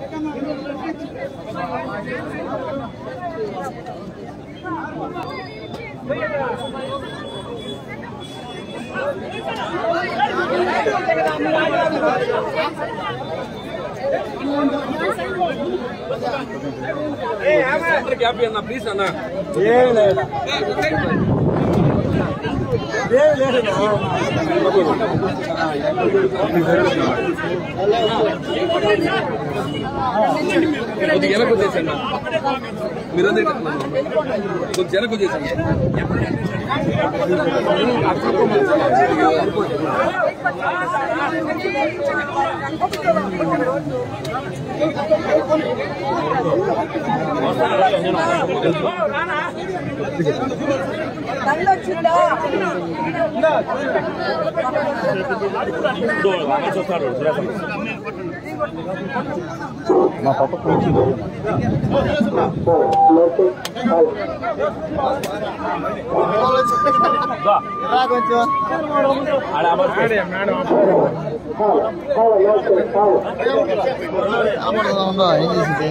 Gap అన్న please అన్న కొద్దిగా వెనక్కి వచ్చేసండి మీరు కొద్దిగా వెనక్కి వచ్చేసండి మా పాప కూర్చుంది ఏం చేసింది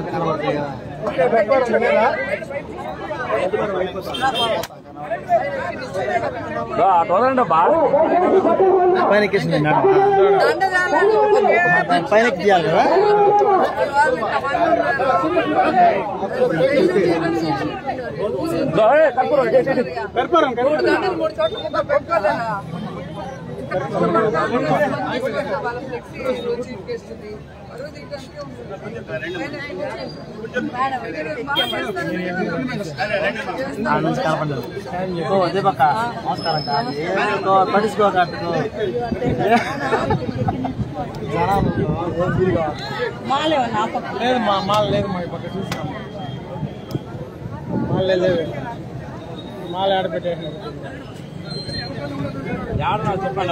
పైన ఎక్కేసింది పైన తీయాలి కదా అదే పక్క నమస్కారం పట్టించుకోకట్టుకో లేదు మా మాల లేదు మా పక్క చూసినాం మాల లేదు మాల ఆడపెట్టేసిన చెప్పండి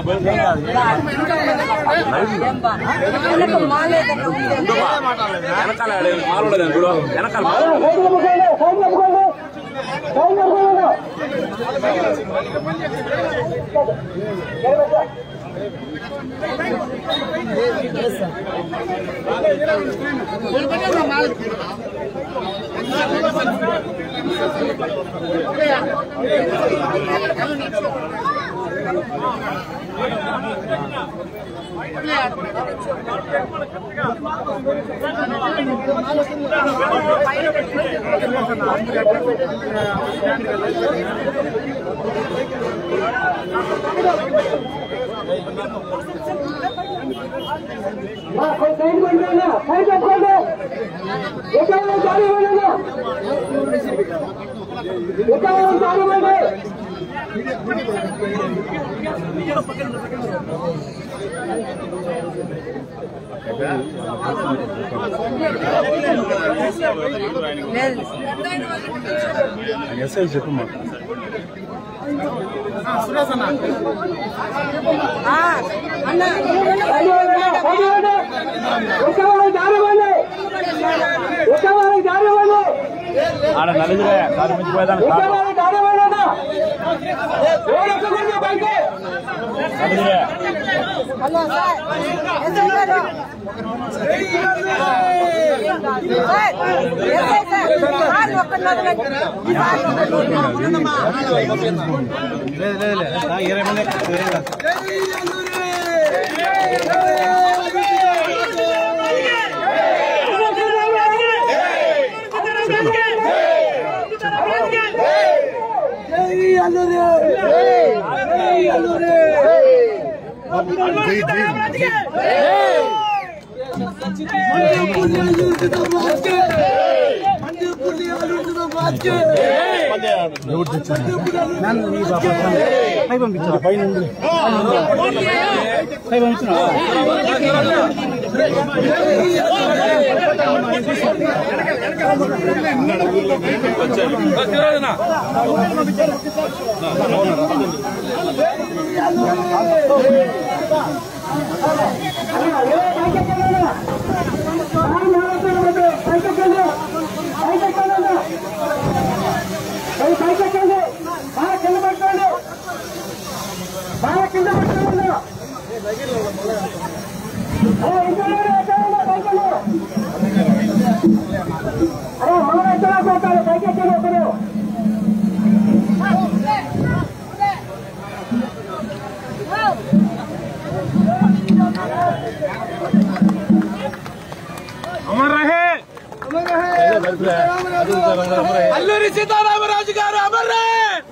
చెప్పు మా ఆడ నలుగురే కాదు మించిపోయేదాన్ని అమర్ రహే అల్లూరి సీతారామరాజు గారు అమర్ రహే.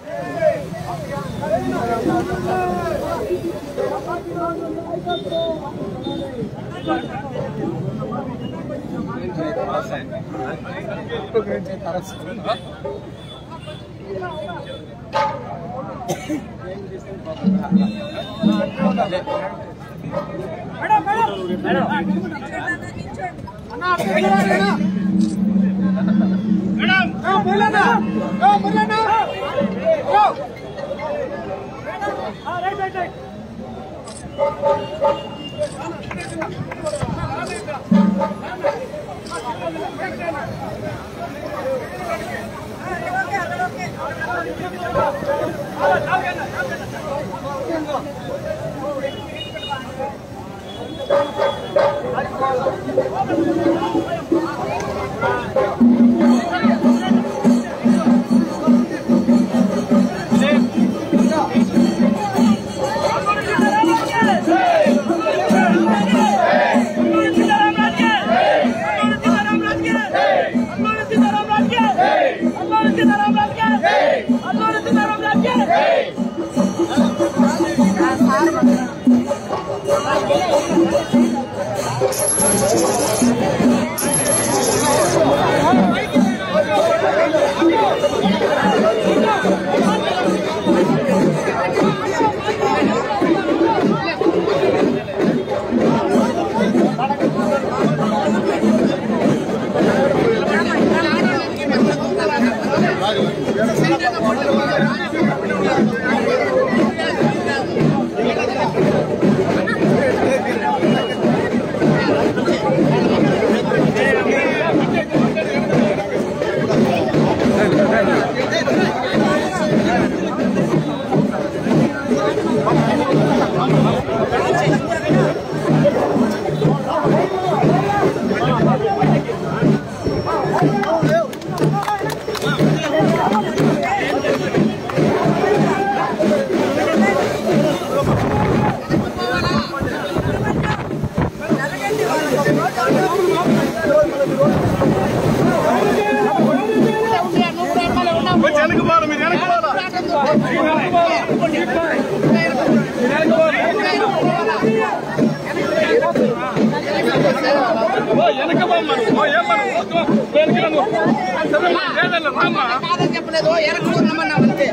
చెప్పలేదు ఎరక్కున్నామన్నా అంతే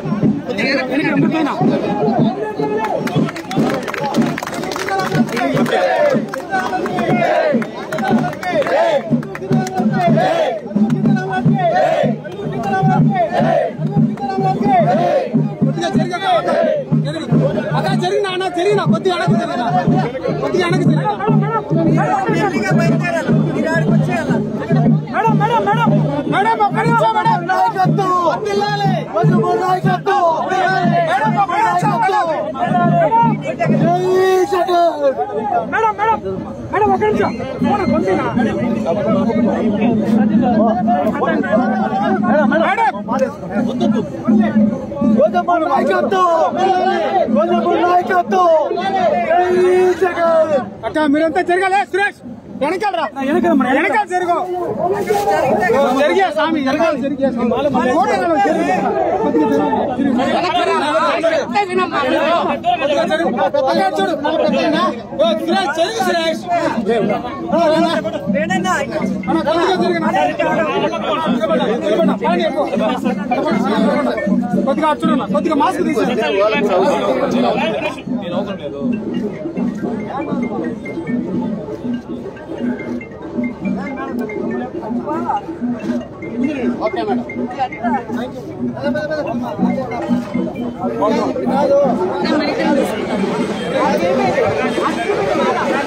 జరిగినా జరిగినా కొద్దిగా అడగ జరిగినా కొద్దిగా అడగ జరిగినా మేడం మేడం మేడం మేడం ఒక్క నిమిషం మేడం నాయకత్వం వర్ధిల్లాలి నాయకత్వం మేడం ఒక్క నిమిషం మేడం మేడం మేడం మేడం ఒక్క నిమిషం ఫోన్ కొందినా మేడం గోదమూరు నాయకత్వం నాయకత్వం అక్క మీరంతా జరగాలి సురేష్ వెనకాలరా వెనకాల జరుగు జరిగే స్వామి వెనకాల జరిగే చూడు సురేష్ కొద్దిగా చూడు కొద్దిగా మాస్క్ తీసి ఓకే మేడం థ్యాంక్ యూ